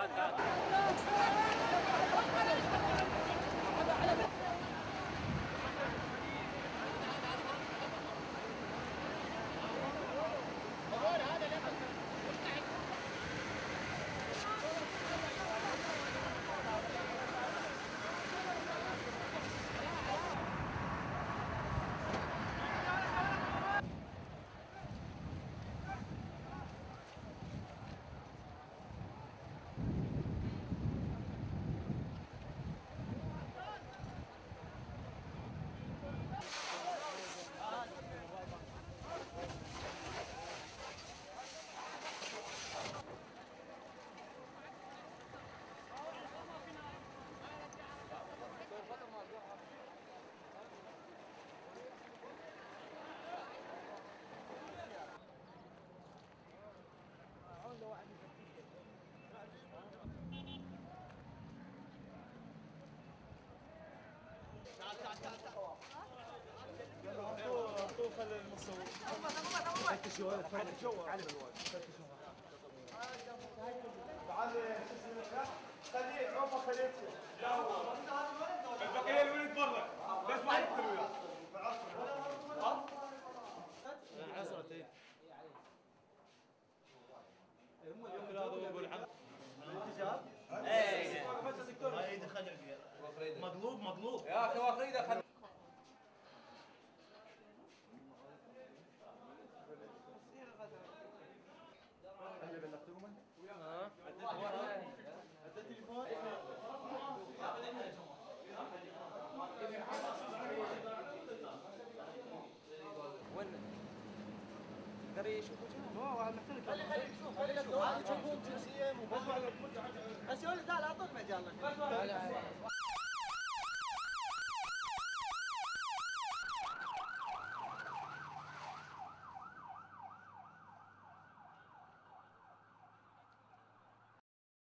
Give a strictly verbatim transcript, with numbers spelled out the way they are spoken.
تعال تعال. تعال تعال تعال تعال. يلا انطوه خلي المصور. فتشوا فتشوا على الواد. فتشوا. تعال شو اسمه خليه عوفه خليه لا البقيه الولد برا بس ما يدخل وياه. ها؟ عصرت ايه. هم اليوم هذا هو ابو الحمد. الانتجاب؟ ايه بس الدكتور ما يدخل فيها. مقلوب مقلوب يا اخي واخريده خل اللي بلغتوهم ها اديت التليفون وين قدر يشوفوا جنبه هو محترف خلي خلي يشوف خلي يشوف يشوفون جنسيه بس يقول لا لا اعطوك مجال